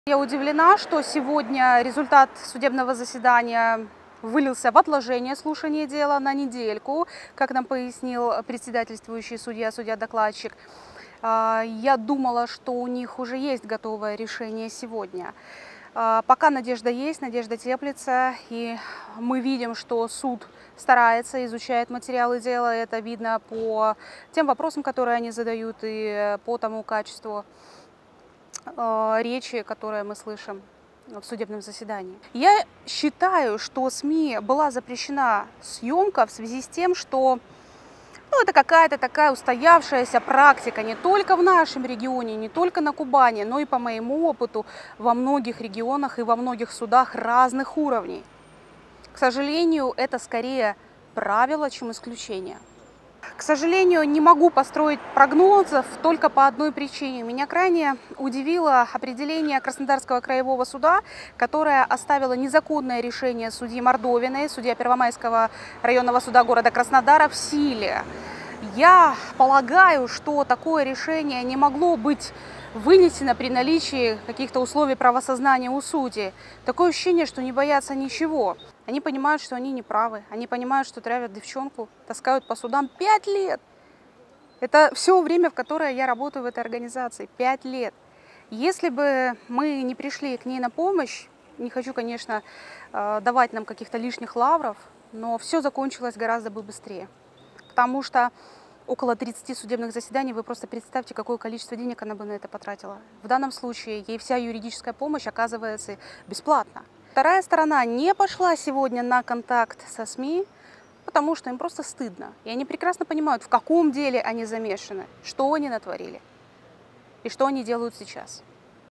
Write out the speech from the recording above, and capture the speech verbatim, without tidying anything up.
Я удивлена, что сегодня результат судебного заседания вылился в отложение слушания дела на недельку, как нам пояснил председательствующий судья, судья-докладчик. Я думала, что у них уже есть готовое решение сегодня. Пока надежда есть, надежда теплится, и мы видим, что суд старается, изучает материалы дела. Это видно по тем вопросам, которые они задают, и по тому качеству речи, которые мы слышим в судебном заседании. Я считаю, что СМИ была запрещена съемка в связи с тем, что ну, это какая-то такая устоявшаяся практика не только в нашем регионе, не только на Кубани, но и по моему опыту во многих регионах и во многих судах разных уровней. К сожалению, это скорее правило, чем исключение. К сожалению, не могу построить прогнозов только по одной причине. Меня крайне удивило определение Краснодарского краевого суда, которое оставило незаконное решение судьи Мордовиной, судья Первомайского районного суда города Краснодара, в силе. Я полагаю, что такое решение не могло быть вынесено при наличии каких-то условий правосознания у судей. Такое ощущение, что не боятся ничего. Они понимают, что они не правы. Они понимают, что травят девчонку, таскают по судам пять лет. Это все время, в которое я работаю в этой организации. Пять лет. Если бы мы не пришли к ней на помощь, не хочу, конечно, давать нам каких-то лишних лавров, но все закончилось гораздо бы быстрее. Потому что около тридцати судебных заседаний, вы просто представьте, какое количество денег она бы на это потратила. В данном случае ей вся юридическая помощь оказывается бесплатно. Вторая сторона не пошла сегодня на контакт со СМИ, потому что им просто стыдно. И они прекрасно понимают, в каком деле они замешаны, что они натворили и что они делают сейчас.